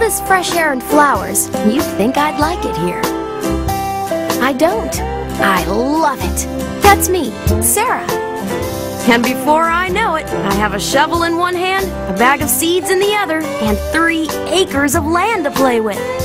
this fresh air and flowers, you'd think I'd like it here. I don't. I love it. That's me, Sarah. And before I know it, I have a shovel in one hand, a bag of seeds in the other, and 3 acres of land to play with.